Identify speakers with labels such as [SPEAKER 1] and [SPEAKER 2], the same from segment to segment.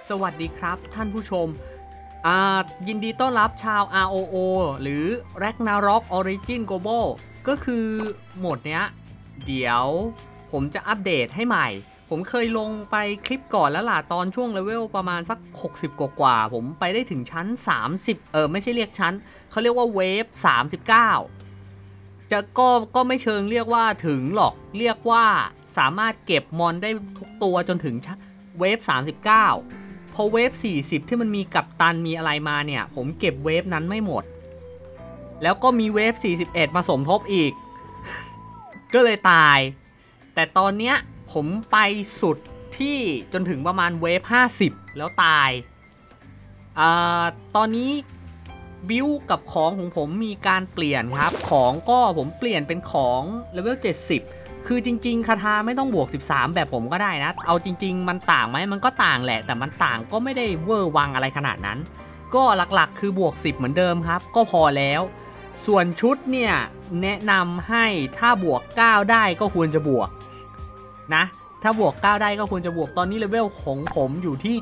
[SPEAKER 1] สวัสดีครับท่านผู้ชมยินดีต้อนรับชาว ROO หรือ Ragnarok Origin Global ก็คือโหมดเนี้ยเดี๋ยวผมจะอัปเดตให้ใหม่ผมเคยลงไปคลิปก่อนแล้วล่ะตอนช่วงเลเวลประมาณสัก60กว่าผมไปได้ถึงชั้น30ไม่ใช่เรียกชั้นเขาเรียกว่าเวฟ39จะก็ไม่เชิงเรียกว่าถึงหรอกเรียกว่าสามารถเก็บมอนได้ทุกตัวจนถึงเวฟ39พอเวฟ40ที่มันมีกัปตันมีอะไรมาเนี่ยผมเก็บเวฟนั้นไม่หมดแล้วก็มีเวฟ41มาสมทบอีก ก็เลยตายแต่ตอนเนี้ยผมไปสุดที่จนถึงประมาณเวฟ50แล้วตายตอนนี้บิวกับของของผมมีการเปลี่ยนครับของก็ผมเปลี่ยนเป็นของเลเวล70คือจริงๆคาถาไม่ต้องบวก13แบบผมก็ได้นะเอาจริงๆมันต่างไหมมันก็ต่างแหละแต่มันต่างก็ไม่ได้เวอร์วังอะไรขนาดนั้นก็หลักๆคือบวก10เหมือนเดิมครับก็พอแล้วส่วนชุดเนี่ยแนะนำให้ถ้าบวก9ได้ก็ควรจะบวกนะถ้าบวก9ได้ก็ควรจะบวกตอนนี้เลเวลของผมอยู่ที่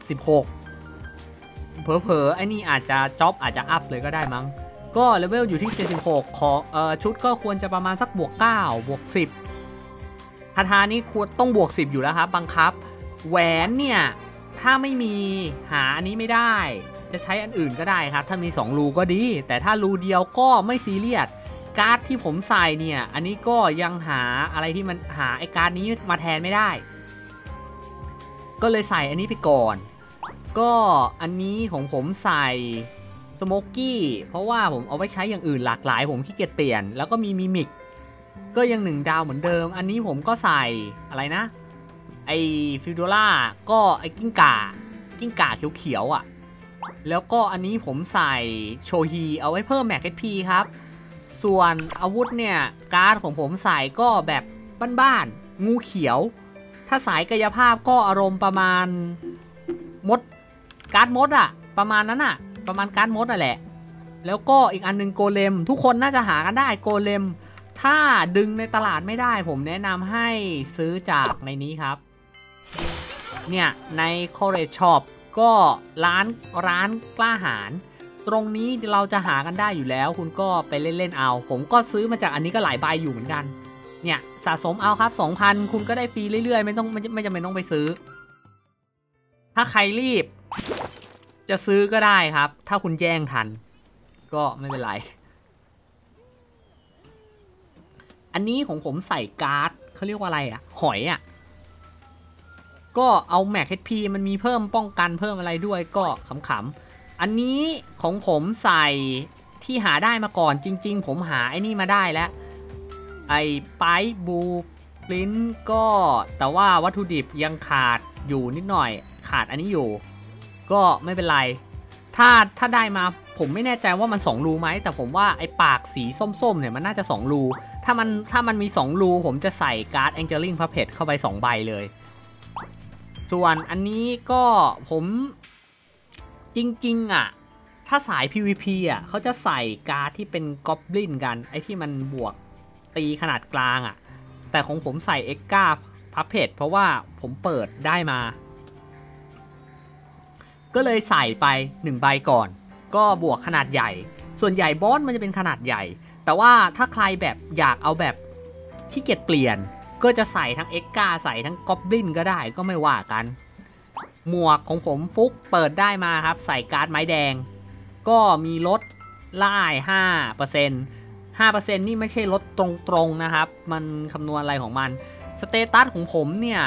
[SPEAKER 1] 76เผลอๆไอ้นี่อาจจะจ็อบอาจจะอัพเลยก็ได้มั้งก็เลเวลอยู่ที่76ของชุดก็ควรจะประมาณสักบวก9บวก10คาถานี้ควรต้องบวก10อยู่แล้วครับบังคับแหวนเนี่ยถ้าไม่มีหาอันนี้ไม่ได้จะใช้อันอื่นก็ได้ครับถ้ามี2รูก็ดีแต่ถ้ารูเดียวก็ไม่ซีเรียสการ์ดที่ผมใส่เนี่ยอันนี้ก็ยังหาอะไรที่มันหาไอ้การ์ดนี้มาแทนไม่ได้ก็เลยใส่อันนี้ไปก่อนก็อันนี้ของผมใส่สโมกกี้เพราะว่าผมเอาไว้ใช้อย่างอื่นหลากหลายผมขี้เกียจเปลี่ยนแล้วก็มีมิมิกก็ยัง1ดาวเหมือนเดิมอันนี้ผมก็ใส่อะไรนะไอฟิวโดล่าก็ไอกิ้งก่าเขียวๆอ่ะแล้วก็อันนี้ผมใส่โชฮีเอาไว้เพิ่มแม็กเอพีครับส่วนอาวุธเนี่ยการ์ดของผมใส่ก็แบบบ้านๆงูเขียวถ้าสายกายภาพก็อารมณ์ประมาณมดการ์ดมดอะประมาณนั้นอะประมาณการ์ดมดอะแหละแล้วก็อีกอันนึงโกเลมทุกคนน่าจะหากันได้โกเลมถ้าดึงในตลาดไม่ได้ผมแนะนำให้ซื้อจากในนี้ครับเนี่ยใน College Shop ก็ร้านกล้าหาญตรงนี้เราจะหากันได้อยู่แล้วคุณก็ไปเล่นๆเอาผมก็ซื้อมาจากอันนี้ก็หลายใบอยู่เหมือนกันเนี่ยสะสมเอาครับ 2,000 คุณก็ได้ฟรีเรื่อยๆไม่จำเป็นต้องไปซื้อถ้าใครรีบจะซื้อก็ได้ครับถ้าคุณแย่งทันก็ไม่เป็นไรอันนี้ของผมใส่การ์ดเขาเรียกว่าอะไรอะหอยอะก็เอาแม็ก HP มันมีเพิ่มป้องกันเพิ่มอะไรด้วยก็ขำๆอันนี้ของผมใส่ที่หาได้มาก่อนจริงๆผมหาไอ้นี่มาได้แล้วไอ้ไปบูปริ้นก็แต่ว่าวัตถุดิบยังขาดอยู่นิดหน่อยขาดอันนี้อยู่ก็ไม่เป็นไรถ้าได้มาผมไม่แน่ใจว่ามัน2รูไหมแต่ผมว่าไอ้ปากสีส้มๆเนี่ยมันน่าจะ2รูถ้ามันมี2รูผมจะใส่การ์ด Angeling Puppet เข้าไป2ใบเลยส่วนอันนี้ก็ผมจริงๆอ่ะถ้าสาย PVP อ่ะเขาจะใส่การ์ดที่เป็นกอบลินกันไอ้ที่มันบวกตีขนาดกลางอ่ะแต่ของผมใส่ Extra Puppet เพราะว่าผมเปิดได้มาก็เลยใส่ไป1ใบก่อนก็บวกขนาดใหญ่ส่วนใหญ่บอสมันจะเป็นขนาดใหญ่แต่ว่าถ้าใครแบบอยากเอาแบบขี้เกียจเปลี่ยนก็จะใส่ทั้ง Extra ใส่ทั้งกอบลินก็ได้ก็ไม่ว่ากันหมวกของผมฟุกเปิดได้มาครับใส่การ์ดไม้แดงก็มีลดไล่ 5% นี่ไม่ใช่ลดตรงๆนะครับมันคำนวณอะไรของมันสเตตัสของผมเนี่ย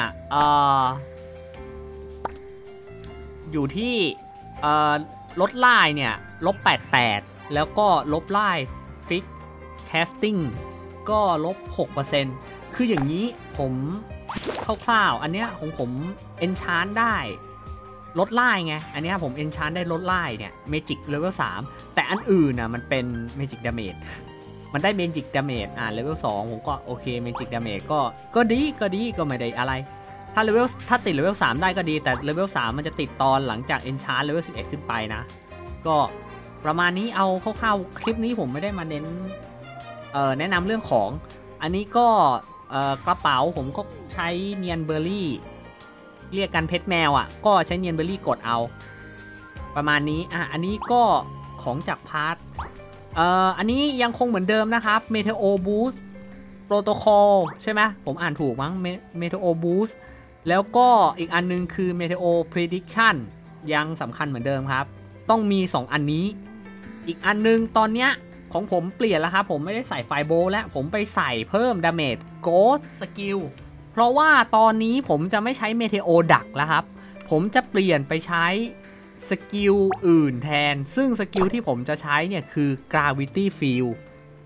[SPEAKER 1] อยู่ที่ลดไล่เนี่ยลบ88แล้วก็ลบไล่ฟิกแคสติ้งก็ลบ 6% คืออย่างนี้ผมคร่าวๆอันเนี้ยของผมเอนชานได้ลดไล่ไงอันเนี้ยผมเอนชานได้ลดไล่เนี่ยเมจิกเลเวล3แต่อันอื่นน่ะมันเป็นเมจิกดาเมจมันได้เมจิกดาเมจเลเวล2ผมก็โอเคเมจิกดาเมจก็ดีก็ไม่ได้อะไรถ้าติดเลเวล3ได้ก็ดีแต่เลเวล3มันจะติดตอนหลังจากเอนชานเลเวล11ขึ้นไปนะก็ประมาณนี้เอาคร่าวๆคลิปนี้ผมไม่ได้มาเน้นแนะนำเรื่องของอันนี้ก็กระเป๋าผมก็ใช้เนียนเบอร์รี่เรียกกันเพชรแมวอ่ะก็ใช้เนียนเบอร์รี่กดเอาประมาณนี้อันนี้ก็ของจากพาร์ทอันนี้ยังคงเหมือนเดิมนะครับ Meteo Boost Protocol ใช่ไหมผมอ่านถูกมั้ง Meteo Boost แล้วก็อีกอันนึงคือ Meteo Prediction ยังสำคัญเหมือนเดิมครับต้องมี2อันนี้อีกอันนึงตอนเนี้ยของผมเปลี่ยนแล้วครับผมไม่ได้ใส่ไฟโบแล้วผมไปใส่เพิ่ม Damage Ghost Skill เพราะว่าตอนนี้ผมจะไม่ใช้ Meteo ดักแล้วครับผมจะเปลี่ยนไปใช้สกิลอื่นแทนซึ่งสกิลที่ผมจะใช้เนี่ยคือ Gravity Field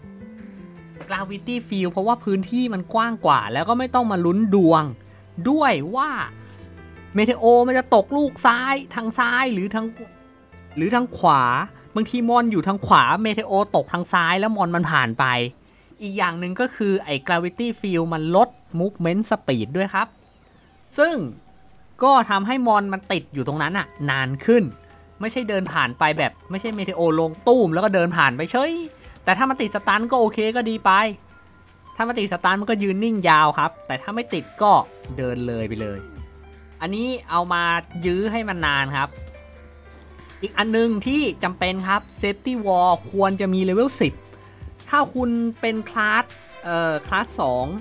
[SPEAKER 1] Gravity Field เพราะว่าพื้นที่มันกว้างกว่าแล้วก็ไม่ต้องมาลุ้นดวงด้วยว่าเมเทโอมันจะตกลูกซ้ายทางซ้ายหรือทางขวาบางทีมอนอยู่ทางขวาเมเทโอตกทางซ้ายแล้วมอนมันผ่านไปอีกอย่างหนึ่งก็คือไอ้ Gravity Field มันลด Movement Speed ด้วยครับซึ่งก็ทำให้มอนมันติดอยู่ตรงนั้นอะนานขึ้นไม่ใช่เดินผ่านไปแบบไม่ใช่เมเทโอลงตู้มแล้วก็เดินผ่านไปเฉยแต่ถ้ามันติดสตันก็โอเคก็ดีไปถ้ามันติดสตันมันก็ยืนนิ่งยาวครับแต่ถ้าไม่ติดก็เดินเลยไปเลยอันนี้เอามายื้อให้มันนานครับอีกอันนึงที่จำเป็นครับ Safety Wall ควรจะมีเลเวล 10ถ้าคุณเป็นคลาส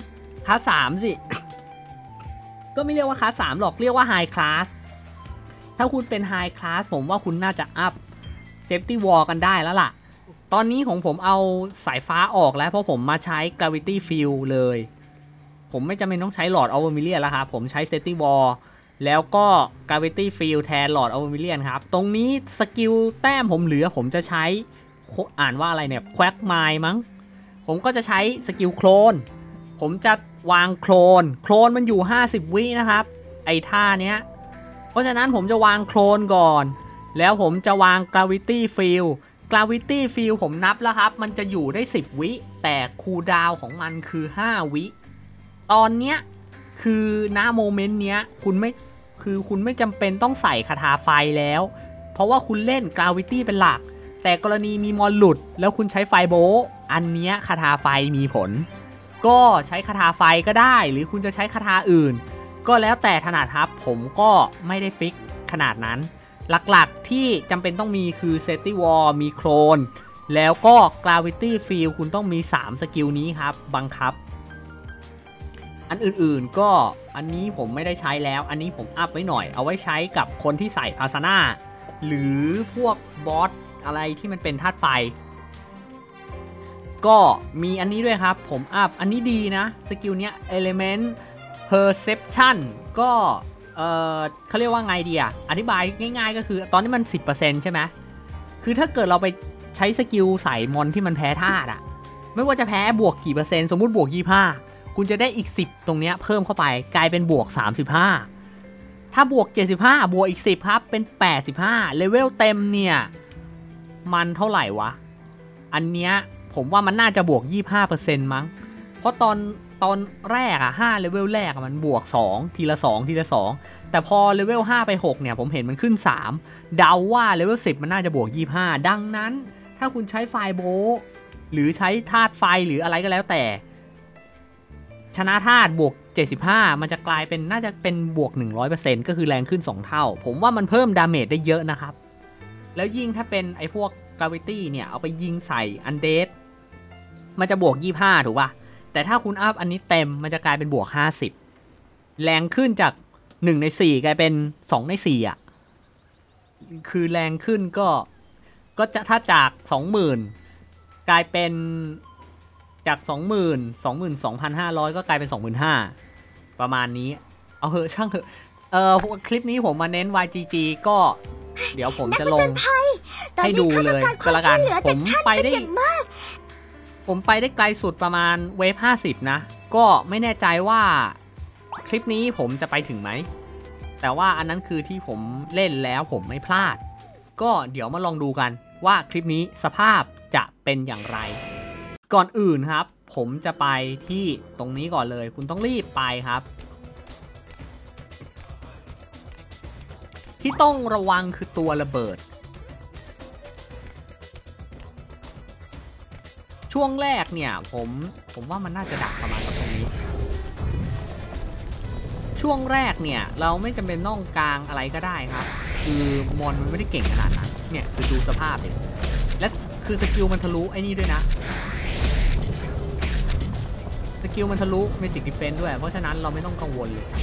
[SPEAKER 1] 2คลาส3สิ ก็ไม่เรียกว่าคลาส3หรอกเรียกว่า High Class ถ้าคุณเป็น High Class ผมว่าคุณน่าจะอัพ Safety Wall กันได้แล้วล่ะตอนนี้ของผมเอาสายฟ้าออกแล้วเพราะผมมาใช้ Gravity Field เลยผมไม่จำเป็นต้องใช้ Lord of Vermilion แล้วครับผมใช้ Safety Wall แล้วก็ Gravity Field แทน Lord of Vermilion ครับตรงนี้สกิลแต้มผมเหลือผมจะใช้อ่านว่าอะไรเนี่ย Quagmire มั้งผมก็จะใช้สกิลโคลนผมจะวางโคลนมันอยู่50วินะครับไอ้ท่าเนี้ยเพราะฉะนั้นผมจะวางโคลนก่อนแล้วผมจะวาง Gravity Field Gravity Field ผมนับแล้วครับมันจะอยู่ได้10วิแต่คูลดาวน์ของมันคือ5วิตอนเนี้ยคือณโมเมนต์เนี้ยคุณไม่จำเป็นต้องใส่คาถาไฟแล้วเพราะว่าคุณเล่น Gravity เป็นหลักแต่กรณีมีมอนหลุดแล้วคุณใช้ไฟโบอันเนี้ยคาถาไฟมีผลก็ใช้คาถาไฟก็ได้หรือคุณจะใช้คาถาอื่นก็แล้วแต่ถนัดครับผมก็ไม่ได้ฟิกขนาดนั้นหลักๆที่จำเป็นต้องมีคือ Safety Wall มีโคลนแล้วก็ Gravity Field คุณต้องมี3สกิลนี้ครับบังคับอันอื่นๆก็อันนี้ผมไม่ได้ใช้แล้วอันนี้ผมอัพไว้หน่อยเอาไว้ใช้กับคนที่ใส่พาสนาหรือพวกบอสอะไรที่มันเป็นธาตุไฟก็มีอันนี้ด้วยครับผมอัพอันนี้ดีนะสกิลเนี้ย Element Perception ก็เขาเรียกว่าไงดีอ่ะอธิบายง่ายๆก็คือตอนนี้มัน 10% ใช่ไหมคือถ้าเกิดเราไปใช้สกิลใส่มอนที่มันแพ้ธาตุอ่ะไม่ว่าจะแพ้บวกกี่เปอร์เซ็นต์สมมุติบวก25คุณจะได้อีก10ตรงเนี้ยเพิ่มเข้าไปกลายเป็นบวก35ถ้าบวก75บวกอีก10ครับเป็น85เลเวลเต็มเนี่ยมันเท่าไหร่วะอันเนี้ยผมว่ามันน่าจะบวก 25% มั้งเพราะตอนแรกอะ5เลเวลแรกมันบวก2ทีละ2แต่พอเลเวล5ไป6เนี่ยผมเห็นมันขึ้น3เดาว่าเลเวล10มันน่าจะบวก25ดังนั้นถ้าคุณใช้ไฟโบหรือใช้ธาตุไฟหรืออะไรก็แล้วแต่ชนะธาตุบวก75มันจะกลายเป็นน่าจะเป็นบวก 100% ก็คือแรงขึ้น2เท่าผมว่ามันเพิ่มดาเมจได้เยอะนะครับแล้วยิ่งถ้าเป็นไอ้พวก Gravity เนี่ยเอาไปยิงใส่อันเดดมันจะบวก25ถูกป่ะแต่ถ้าคุณอัพอันนี้เต็มมันจะกลายเป็นบวก50แรงขึ้นจาก1ใน4กลายเป็น2ใน4อ่ะคือแรงขึ้นก็จะถ้าจาก20,000กลายเป็นจาก22,500ก็กลายเป็น 25,000 ประมาณนี้เอาเหอะช่างเหอะคลิปนี้ผมมาเน้น YGG ก็เดี๋ยวผมจะลงให้ดูเลยก็แล้วกันผมไปได้ไกลสุดประมาณเวฟ50นะก็ไม่แน่ใจว่าคลิปนี้ผมจะไปถึงไหมแต่ว่าอันนั้นคือที่ผมเล่นแล้วผมไม่พลาดก็เดี๋ยวมาลองดูกันว่าคลิปนี้สภาพจะเป็นอย่างไรก่อนอื่นครับผมจะไปที่ตรงนี้ก่อนเลยคุณต้องรีบไปครับที่ต้องระวังคือตัวระเบิดช่วงแรกเนี่ยผมว่ามันน่าจะดักประมาณตรงนี้ชช่วงแรกเนี่ยเราไม่จำเป็นต้องกลางอะไรก็ได้ครับคือมอนมันไม่ได้เก่งขนาดนั้นเนี่ยคือดูสภาพเลยและคือสกิลมันทะลุไอ้นี่ด้วยนะสกิลมันทะลุเมจิกดิเฟนส์ด้วยเพราะฉะนั้นเราไม่ต้องกังวลเลย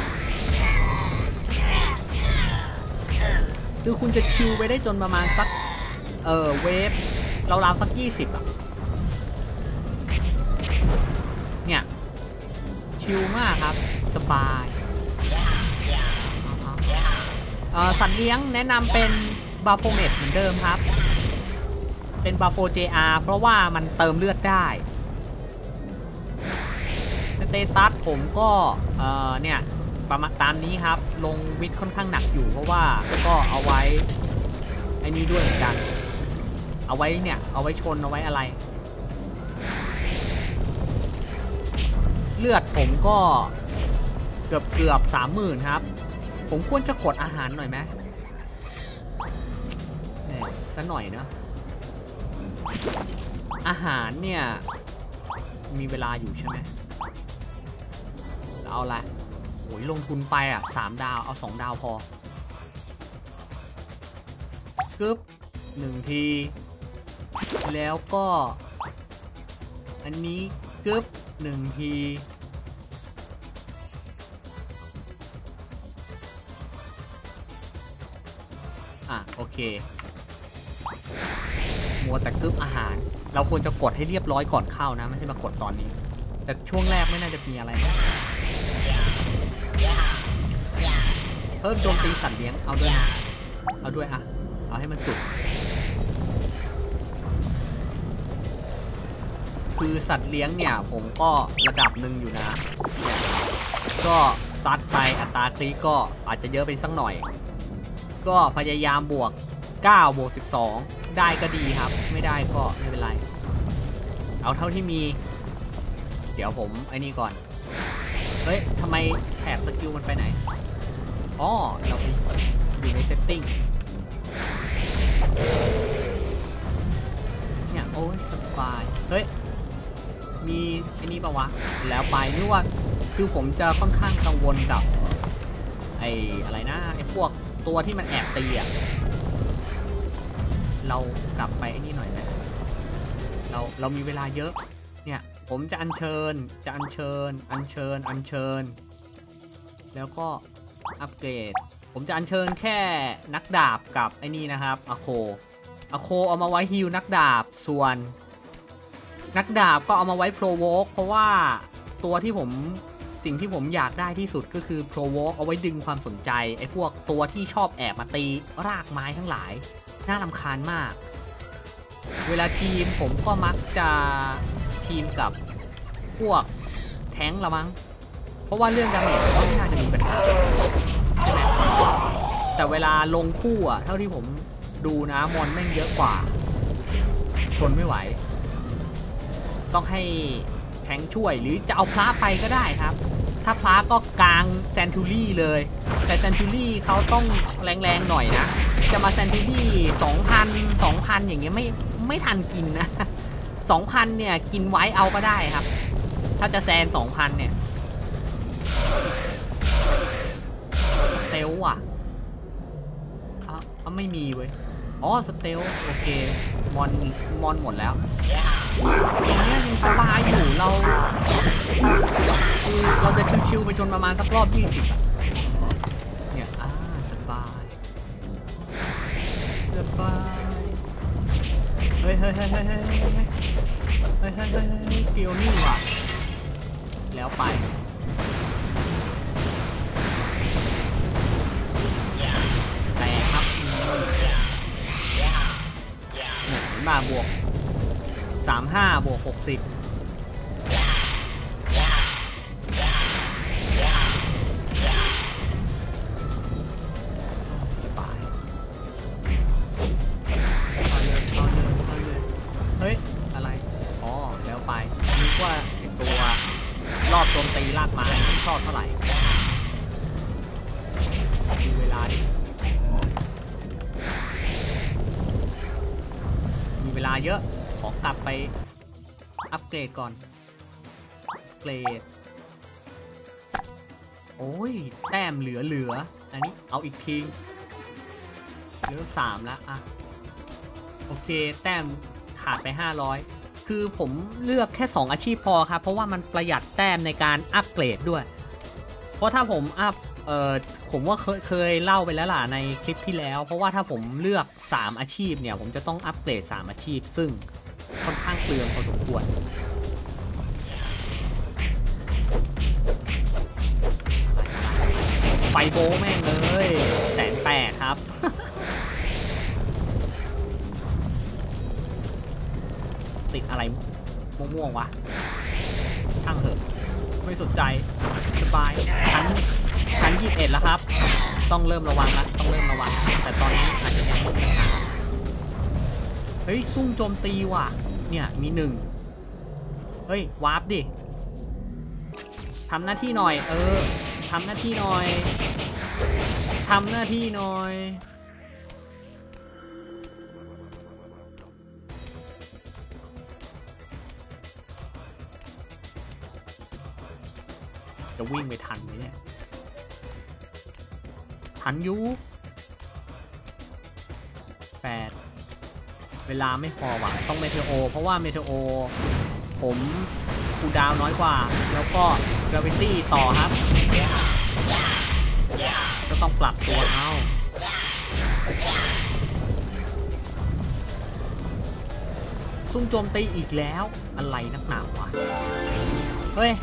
[SPEAKER 1] คือคุณจะชิลไปได้จนประมาณสักเวฟราวๆสัก20อ่ะเนี่ยชิลมากครับสบายสัตว์เลี้ยงแนะนำเป็นบาโฟเมดเหมือนเดิมครับเป็นบาโฟ JR เพราะว่ามันเติมเลือดได้สเตตัสผมก็เนี่ยประมาณตามนี้ครับลงวิทค่อนข้างหนักอยู่เพราะว่าก็เอาไว้ไอ้นี้ด้วยเหมือนกันเอาไว้เนี่ยเอาไว้ชนเอาไว้อะไรเลือดผมก็เกือบ30,000ครับผมควรจะกดอาหารหน่อยไหมเนี่ยสักหน่อยเนอะอาหารเนี่ยมีเวลาอยู่ใช่ไหมเอาละโอ้ยลงทุนไปอ่ะ3 ดาวเอา2 ดาวพอกึ๊บ1 ทีแล้วก็อันนี้กึ๊บ1 ทีโอเคมัวแต่กึ๊บอาหารเราควรจะกดให้เรียบร้อยก่อนเข้านะไม่ใช่มากดตอนนี้แต่ช่วงแรกไม่น่าจะมีอะไรนะเพิ่มโจมตีสัตว์เลี้ยงเอาด้วยนะเอาด้วยอ่ะเอาให้มันสุดคือสัตว์เลี้ยงเนี่ยผมก็ระดับหนึ่งอยู่นะก็ซัดไปอัตราคลิกก็อาจจะเยอะไปสักหน่อยก็พยายามบวก9 บวก 12ได้ก็ดีครับไม่ได้ก็ไม่เป็นไรเอาเท่าที่มีเดี๋ยวผมไอ้นี่ก่อนเฮ้ยทำไมแถบสกิลมันไปไหนอ๋อเราอยู่ในเซตติ้งเนี่ยโอ้ยสบายเฮ้ยมีไอ้นี่ปะวะแล้วไปนี่ว่าคือผมจะค่อนข้างกังวลกับไอ้อะไรนะไอ้พวกตัวที่มันแอบตีอ่ะเรากลับไปไอ้นี่หน่อยนะเรามีเวลาเยอะเนี่ยผมจะอัญเชิญแล้วก็อัปเกรดผมจะอัญเชิญแค่นักดาบกับไอ้นี่นะครับอะโคเอามาไว้ฮีลนักดาบส่วนนักดาบก็เอามาไว้โปรโวกเพราะว่าตัวที่สิ่งที่ผมอยากได้ที่สุดก็คือโปรโวกเอาไว้ดึงความสนใจไอ้พวกตัวที่ชอบแอบมาตีรากไม้ทั้งหลายน่ารำคาญมากเวลาทีมผมก็มักจะทีมกับพวกแท้งละมั้งเพราะว่าเรื่องดาเมจก็ไม่น่าจะมีปัญหาใช่ไหมแต่เวลาลงคู่อ่ะเท่าที่ผมดูนะมอนแม่งเยอะกว่าชนไม่ไหวต้องให้แทงช่วยหรือจะเอาพระไปก็ได้ครับถ้าพระก็กลางแซนทูรี่เลยแต่แซนทูรี่เขาต้องแรงๆหน่อยนะจะมาแซนทูรี่2,000 อย่างเงี้ยไม่ทันกินนะ 2,000 เนี่ยกินไว้เอาก็ได้ครับถ้าจะแซน 2,000 เนี่ยสเตลอ่ะไม่มีเว้ยอ๋อสเตลโอเคมอนหมดแล้วอย่างเงี้ยยังสบายอยู่เราจะชิวๆไปจนประมาณสักรอบ20เนี่ยสบายเฮ้ยฟิลนี่ว่ะแล้วไปแต่ครับเนี่ยมาบวก35 บวก 60เฮ้ยอะไรอ๋อแล้วไปนึกว่าตัวรอบโจมตีลากไม้ไม่ชอบเท่าไหร่ดูเวลาดิมีเวลาเยอะขอกลับไปอัปเกรดก่อนเกรดโอโอ้ยแต้มเหลืออันนี้เอาอีกทีเหลือ3แล้วอะโอเคแต้มขาดไป500คือผมเลือกแค่2อาชีพพอครับเพราะว่ามันประหยัดแต้มในการอัปเกรดด้วยเพราะถ้าผมอัพผมว่าเคยเล่าไปแล้วล่ะในคลิปที่แล้วเพราะว่าถ้าผมเลือก3อาชีพเนี่ยผมจะต้องอัปเกรด3อาชีพซึ่งค่อนข้างเปลืองพอสมควรไฟโบแม่งเลย180,000ครับ ติดอะไรม่วงๆวะช่างเถอะไม่สนใจสบายชั้น21แล้วครับต้องเริ่มระวังละต้องเริ่มระวังแต่ตอนนี้อาจจะยังไม่มีปัญหาเฮ้ยซุ่มโจมตีว่ะเนี่ยมี1เฮ้ยวาร์ปดิทำหน้าที่หน่อยทำหน้าที่หน่อยทำหน้าที่หน่อยจะวิ่งไปทันไหมเนี่ยทันอยู่8เวลาไม่พอว่ะต้องเมเทโอเพราะว่าเมเทโอผมคูลดาวน์น้อยกว่าแล้วก็กราวิตี้ต่อครับก็ต้องปรับตัวเอาซุ่มโจมตีอีกแล้วอะไรนักหนาวะเฮ้ย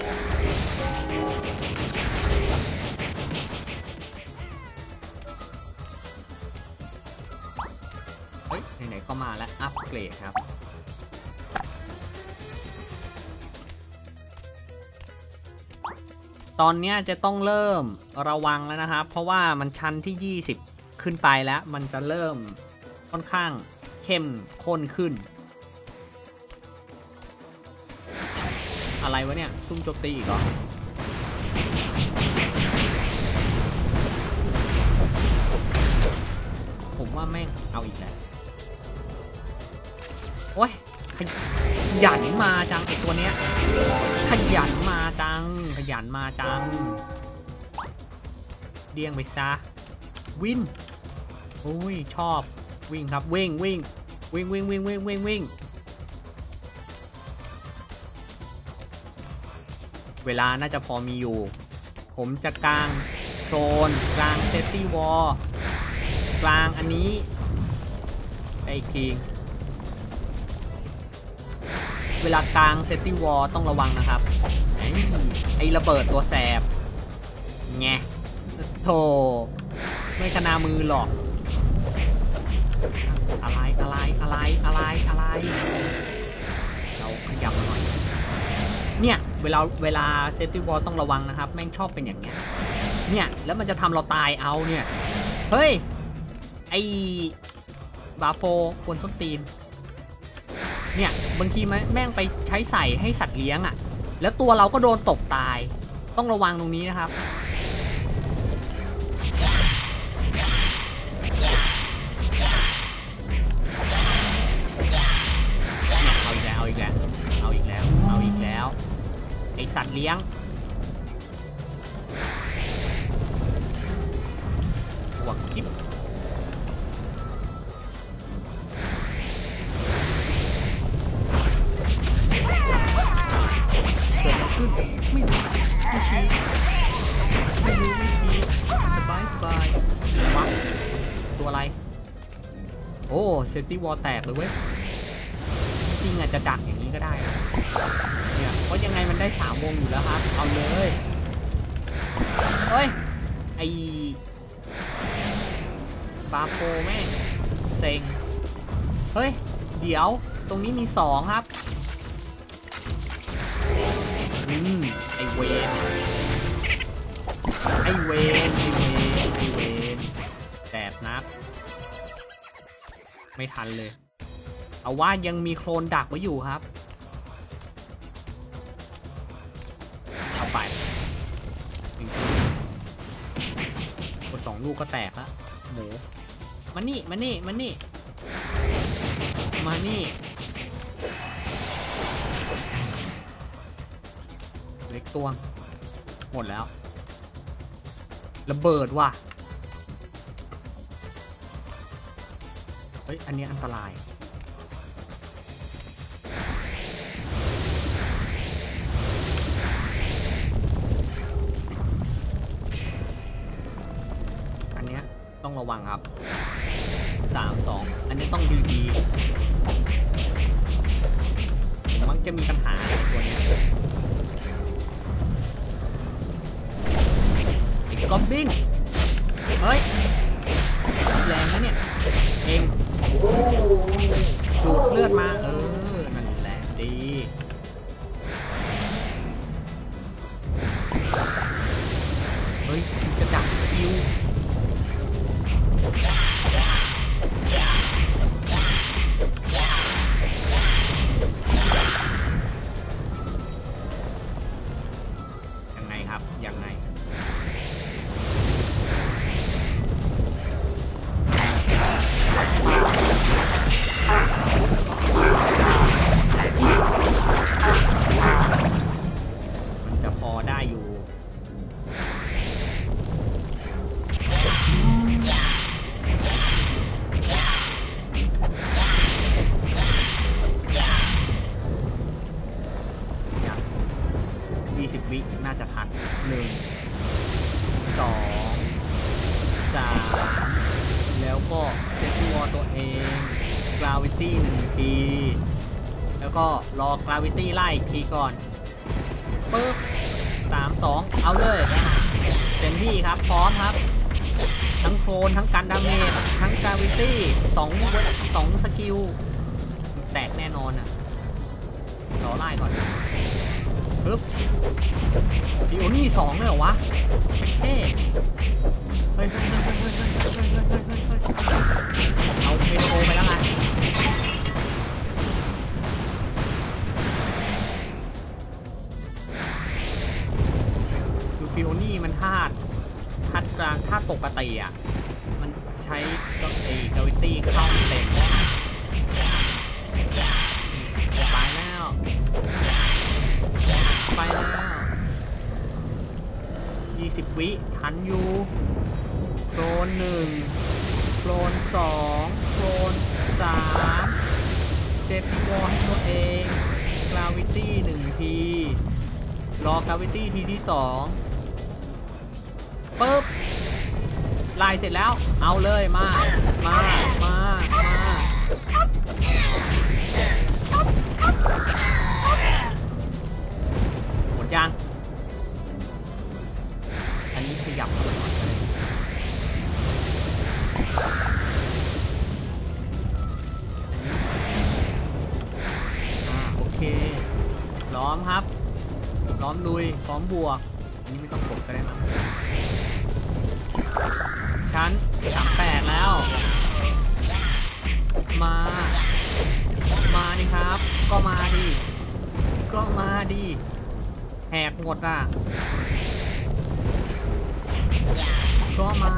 [SPEAKER 1] ไหนๆก็มาแล้วอัปเกรดครับตอนนี้จะต้องเริ่มระวังแล้วนะครับเพราะว่ามันชั้นที่20ขึ้นไปแล้วมันจะเริ่มค่อนข้างเข้มข้นขึ้นอะไรวะเนี่ยซุ่มโจมตีอีกเหรอผมว่าแม่งเอาอีกแล้วโอ้ยขยันมาจังไอตัวเนี้ยขยันมาจังเดี่ยงไปซะวินโอ้ยชอบวิ่งครับวิ่งเวลาน่าจะพอมีอยู่ผมจะกลางโซนกลางเซฟตี้วอลกลางอันนี้ไอ้คิงเวลากลางเซฟตี้วอลต้องระวังนะครับไอ้ระเบิดตัวแสบแงโธ่ไม่ขนามือหรอกอะไรเราขยับมาหน่อยเนี่ยเวลาเซฟตี้วอลต้องระวังนะครับแม่งชอบเป็นอย่างเงี้ยเนี่ยแล้วมันจะทำเราตายเอาเนี่ยเฮ้ยไอ้บาโฟกวนส้นตีนเนี่ยบางทีแม่งไปใช้ใส่ให้สัตว์เลี้ยงอ่ะแล้วตัวเราก็โดนตกตายต้องระวังตรงนี้นะครับเอาอีกแล้วไอสัตว์เลี้ยงหัวคิปไม่ชี้สบายวัดตัวอะไรโอ้เซฟตี้วอลแตกเลยเว้ยจริงอาจจะดักอย่างนี้ก็ได้เนี่ยเพราะยังไงมันได้3 วงอยู่แล้วครับเอาเลยเฮ้ยไอบาโฟแม่งเซ็งเฮ้ยเดี๋ยวตรงนี้มี2ครับไอเวนแสบนักไม่ทันเลยเอาว่ายังมีโคลนดักไว้อยู่ครับเอาไปกด2 ลูกก็แตกแล้วหมูมานี่เล็กตัวหมดแล้วระเบิดว่ะเฮ้ยอันนี้อันตรายอันนี้ต้องระวังครับ3-2อันนี้ต้องดีๆมันจะมีปัญหาอะไรตัวนี้กอบบินเฮ้ยแรงนะเนี่ยเองดูดเลือดมานั่นแหละดีเฮ้ยกระดักคิวยังไงครับยังไงได้อยู่20 วิน่าจะทัน1 2 3แล้วก็เซตวอตัวเองกราวิตี้1ทีแล้วก็รอกราวิตี้ไล่อีกทีก่อนปึ๊บ3-2เอาเลยเต็มที่ครับพร้อมครับทั้งโคลนทั้งกันดาเมจทั้งกราวิตี้2สกิลแตกแน่นอนอ่ะรอไล่ก่อนปึ๊บโอ้นี่2เลยเหรอวะเท่เฮ้ยเอาเทโอไปแล้วไงฟิโอนี่มันธาตุกลางธาตุปกติอ่ะมันใช้ก็กราวิตี้เข้าเต็มไปแล้ว20 วิทันอยู่โคลน1โคลน2โคลน3เซฟวอลให้ตัวเองกราวิตี้1ทีรอกราวิตี้ทีที่2ปึ๊บไล่เสร็จแล้วเอาเลยมาหมดยังอันนี้ขยับเข้ามาหน่อยโอเคล้อมครับล้อมลุยพร้อมบวกอันนี้ไม่ต้องกดก็ได้มั้งชั้น38แล้วมาดิครับก็มาดิแหกหมดอ่ะก็มา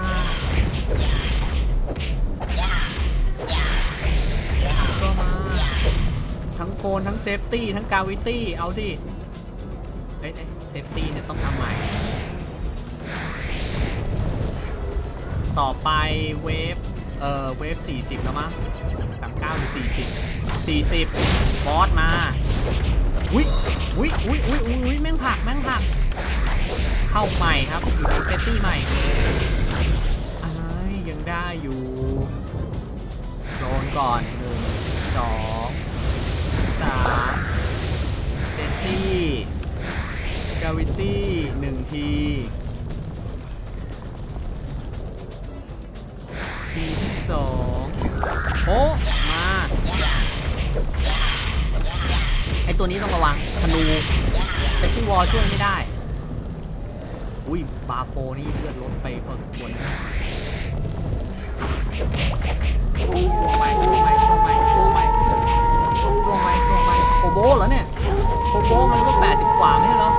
[SPEAKER 1] ทั้งโคนทั้งเซฟตี้ทั้งกาวิตี้เอาดิเซฟตี้เนี่ยต้องทำใหม่ต่อไปเวฟ40แล้วมั้ง39หรือ40บอสมาอุ้ยแม่งผักเข้าใหม่ครับอยู่ในเซฟตี้ใหม่ยังได้อยู่โดนก่อน1 2 3เซฟตี้กราวิตี้1ทีที่2โอ้มาไอตัวนี้ต้องระวังธนูแต่ที่วอลช่วยไม่ได้อุ้ยบาโฟนี่เลือดลดไปพอสมควรจ้วงไปโคโบเหรอเนี่ยโคโบมันก็80 กว่าไม่ใช่เหรอ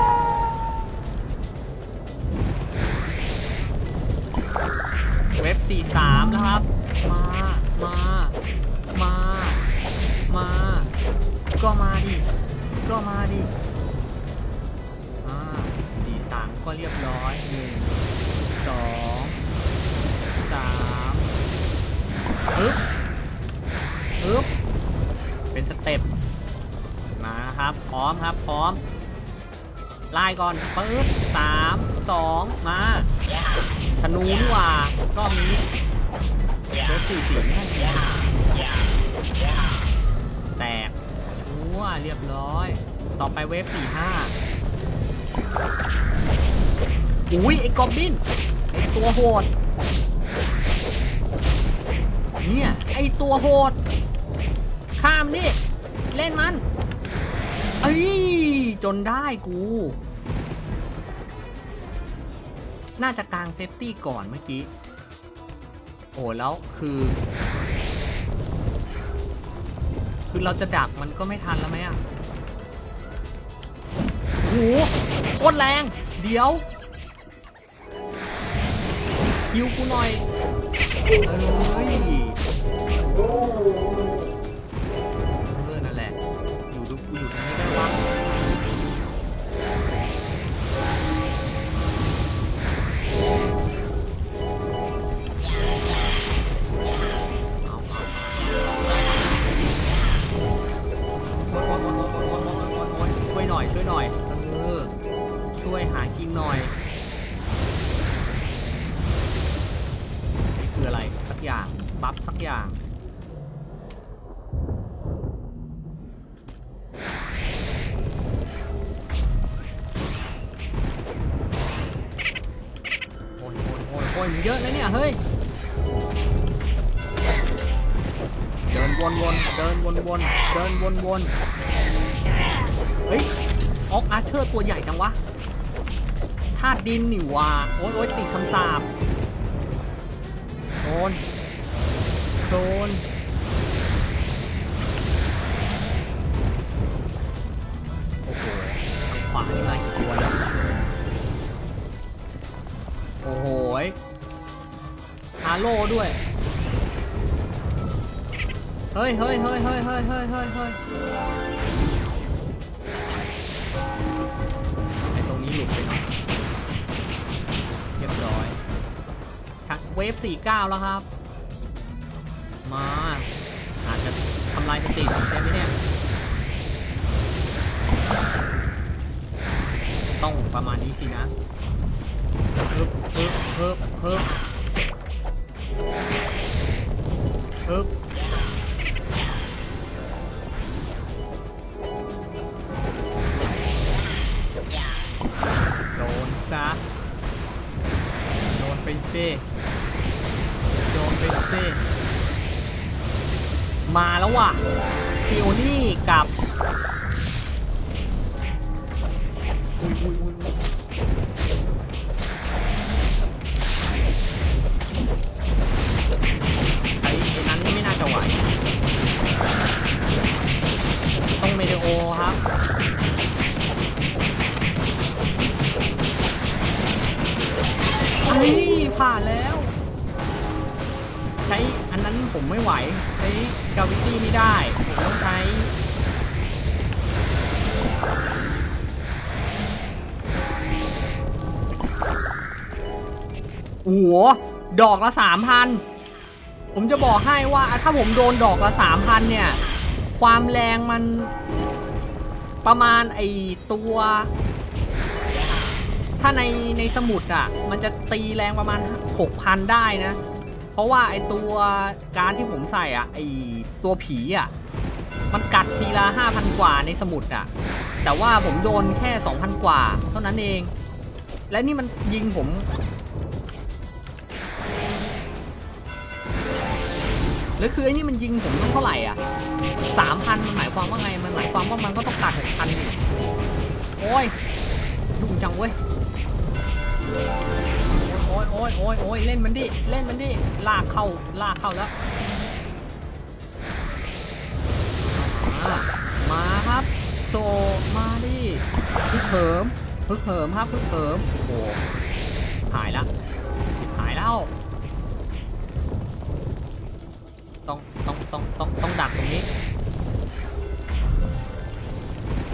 [SPEAKER 1] เว็บ43แล้วครับมาก็มาดิ43ก็เรียบร้อย1 2 2 3อึ๊บเป็นสเต็ปมาครับพร้อมครับพร้อมไล่ก่อนปึ๊บ3 2มาธนูนี่ว่ารอบนี้เวฟ4แตกเรียบร้อยต่อไปเวฟ4 5อุ้ยไอ้กอบบินไอ้ตัวโหดเนี่ยไอ้ตัวโหดข้ามนี่เล่นมันเอ้ยจนได้กูน่าจะกางเซฟตี้ก่อนเมื่อกี้โอ้แล้วคือเราจะดักมันก็ไม่ทันแล้วไหมอ่ะโหโคตรแรงเดี๋ยวฮิวกูหน่อยนั่นแหละอยู่ตรงนี้ได้วะช่วยหน่อยช่วยหากินหน่อยคืออะไรสักอย่างบัฟสักอย่างโอ้ยเยอะนะเนี่ยเฮ้ยเดินวนเฮ้ยออกอาร์เชอร์ตัวใหญ่จังวะธาตุดินนี่วะโอ้ยติดคำสาปโดนโอ้โหขวานี่มากี่ตัวแล้วโอ้โหฮาโล่ด้วยเฮ้ยไอ้ตรงนี้หลุดไปหน่อยเรียบร้อยเวฟ49แล้วครับมาอาจจะทำลายสติใช่ไหมเนี่ยต้องประมาณนี้สินะเฮิบโดนซะโดนไปสิมาแล้วว่ะฟิโอนี่กับไอ้นั้นนี่ไม่น่าจะไหวต้องเมเดโอครับผ่านแล้วใช้อันนั้นผมไม่ไหวใช้กราวิตี้ไม่ได้ผมต้องใช้โอ้โหดอกละ 3,000 ผมจะบอกให้ว่าถ้าผมโดนดอกละ 3,000 เนี่ยความแรงมันประมาณไอตัวถ้าในสมุดอ่ะมันจะตีแรงประมาณ 6,000 ได้นะเพราะว่าไอตัวการที่ผมใส่อ่ะไอตัวผีอ่ะมันกัดทีละ 5,000 กว่าในสมุดอ่ะแต่ว่าผมโดนแค่ 2,000 กว่าเท่านั้นเองและนี่มันยิงผมแล้วคือไอ้นี่มันยิงผมต้องเท่าไหร่อ่ะ 3,000 มันหมายความว่าไงมันหมายความว่ามันก็ต้องกัด 6,000 ดิโอ้ยยุ่งจังเว้ยโอ้ยเล่นมันดิลากเข้าแล้วมาครับโซมาดิฮึกเหิมครับฮึกเหิมโอ้หายแล้วต้องดักตรงนี้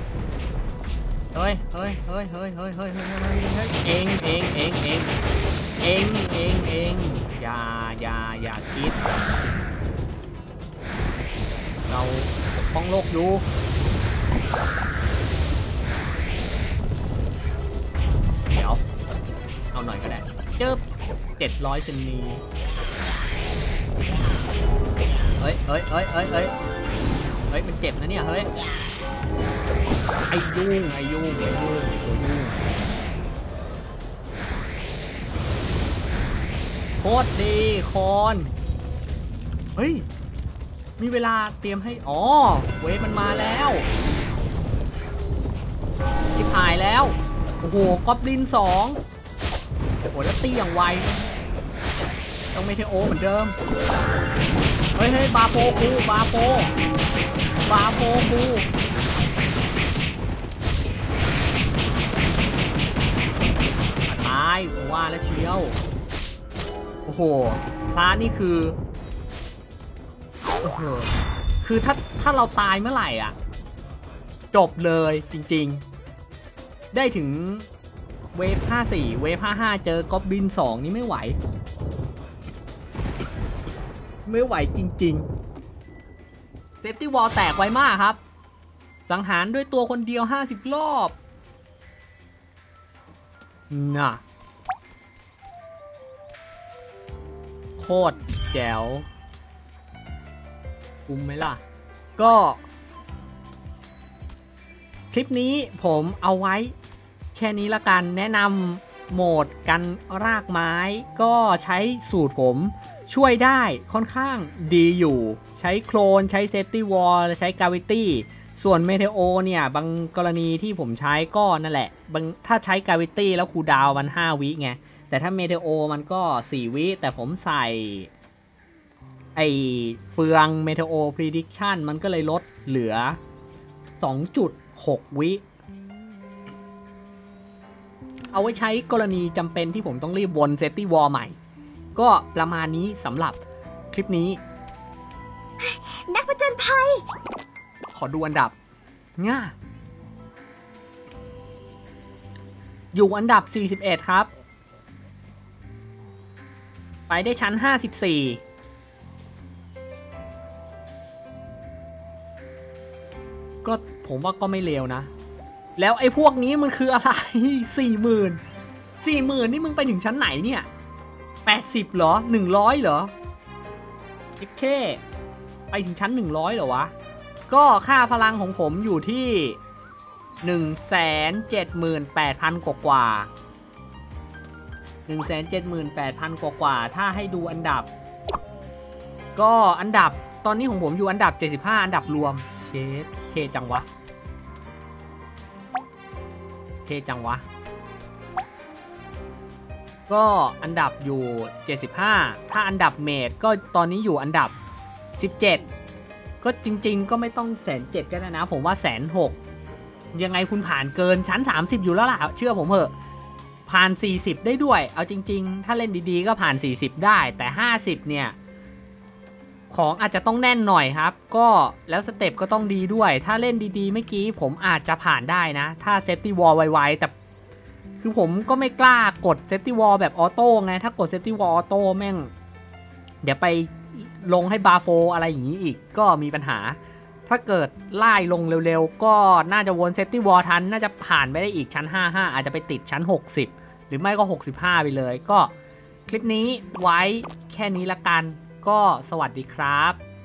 [SPEAKER 1] เฮ้ยเองเองอย่าคิดเราปกป้องโลกอยู่เดี๋ยวเอาหน่อยก็ได้เจิบ700เซนนีเฮ้ยมันเจ็บนะเนี่ยเฮ้ยไอ้ยุ่งโคตรดีคอนเฮ้ยมีเวลาเตรียมให้อ๋อเวฟมันมาแล้วที่ถ่ายแล้วโอ้โหกอบลิน2โอ้โหแล้วตีอย่างไวต้องเมเทโอเหมือนเดิมเฮ้ยบาโฟคูตายว่าแล้วเชียวโอ้โหพระนี่คือคือถ้าเราตายเมื่อไหร่อ่ะจบเลยจริงๆได้ถึงเวฟ54เวฟ55เจอกอบบิน2นี่ไม่ไหวจริงๆเซฟตี้วอลแตกไวมากครับสังหารด้วยตัวคนเดียว50รอบน่ะโคตรแจ๋วคุ้มไหมล่ะก็คลิปนี้ผมเอาไว้แค่นี้ละกันแนะนำโหมดกันรากไม้ก็ใช้สูตรผมช่วยได้ค่อนข้างดีอยู่ใช้โคลนใช้เซฟตี้วอลใช้กราวิตี้ส่วนเมเทโอเนี่ยบางกรณีที่ผมใช้ก็นั่นแหละถ้าใช้กราวิตี้แล้วคูลดาวน์มัน5วิไงแต่ถ้าเมเทโอมันก็4วิแต่ผมใส่ไอเฟืองเมเทโอพรีดิคชั่นมันก็เลยลดเหลือ 2.6 วิเอาไว้ใช้กรณีจำเป็นที่ผมต้องรีบวนเซฟตี้วอลใหม่ก็ประมาณนี้สำหรับคลิปนี้
[SPEAKER 2] นักผจญภัย
[SPEAKER 1] ขอดูอันดับง่าอยู่อันดับ41ครับไปได้ชั้น54ก็ผมว่าก็ไม่เลวนะแล้วไอ้พวกนี้มันคืออะไร 40,000 นี่มึงไปถึงชั้นไหนเนี่ย80เหรอ100เหรอแค่ไปถึงชั้น100เหรอวะก็ค่าพลังของผมอยู่ที่ 178,000 กว่า 178,000 กว่าถ้าให้ดูอันดับก็อันดับตอนนี้ของผมอยู่อันดับ75อันดับรวมเชฟเทจังวะก็อันดับอยู่75ถ้าอันดับเมดก็ตอนนี้อยู่อันดับ17ก็จริงๆก็ไม่ต้อง107ก็ได้นะผมว่า106ยังไงคุณผ่านเกินชั้น30อยู่แล้วล่ะเชื่อผมเถอะผ่าน40ได้ด้วยเอาจริงๆถ้าเล่นดีๆก็ผ่าน40ได้แต่50เนี่ยของอาจจะต้องแน่นหน่อยครับก็แล้วสเต็ปก็ต้องดีด้วยถ้าเล่นดีๆเมื่อกี้ผมอาจจะผ่านได้นะถ้าเซฟตี้วอลไวๆแต่คือผมก็ไม่กล้ากดเซฟตี้วอลแบบออโต้ไงถ้ากดเซฟตี้วอลออโต้แม่งเดี๋ยวไปลงให้บาโฟอะไรอย่างนี้อีกก็มีปัญหาถ้าเกิดไล่ลงเร็วๆก็น่าจะวนเซฟตี้วอลทันน่าจะผ่านไปได้อีกชั้น55อาจจะไปติดชั้น60หรือไม่ก็65ไปเลยก็คลิปนี้ไว้แค่นี้ละกันก็สวัสดีครับ